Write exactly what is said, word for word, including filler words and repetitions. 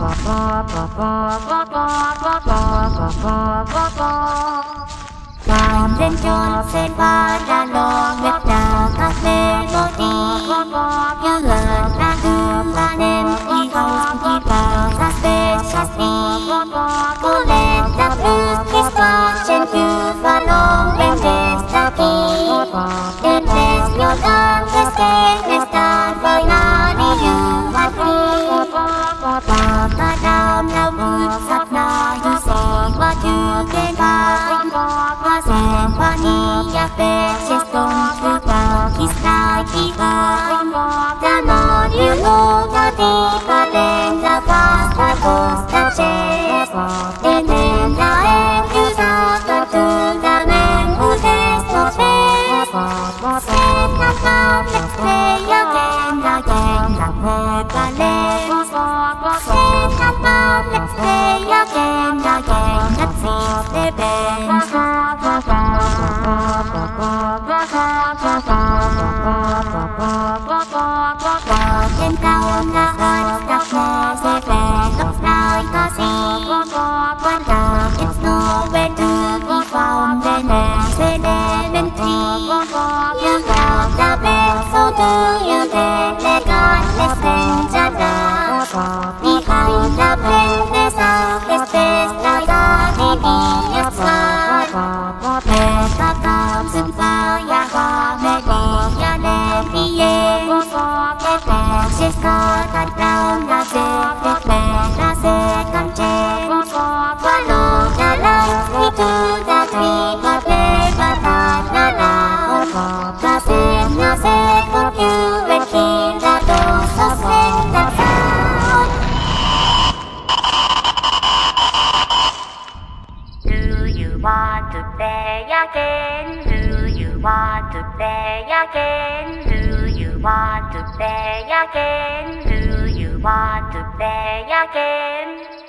Climb lên chốn xếp và đã lo biết đã các melody như lần đã đưa ta nên đi house đi vào ra space just be cố lên đáp ứng kiss qua trên cứ và long bên đêm ta key đến place your gun let's stay let's start với na đi you want me và ta đam nào bước sát na you see what you can find và xem và ni ya pe just don't to vào kiss like the eye ta nói you know ta đi ta lên ta fast ta post ta chase đến đến ta em you sao ta tu ta men who has no face set up up let's play again again ta mơ ta lên set up up let's play again again let's see the band trên cao là ơn đọc mơ sẽ về lúc nào ta see quan trọng it's no way to be found bên này sẽ đến bên thi như vào ta bên so do you then let God let's spend time now đi hành ta bên để sao let's spend ta ta đi đi nhất xa mẹ ta cảm xúc vào ya qua mẹ đi ya nên đi yên mẹ mẹ sẽ có thật đau là sẽ mẹ mẹ ta sẽ cầm trên và lô ta lấy đi tu ta thủy và bê và ta na nào ta sẽ na sẽ có you when khi ta đổ so sen ta sao Do you want to play again? Do you want to play again? Do you want to play again? Do you want to play again?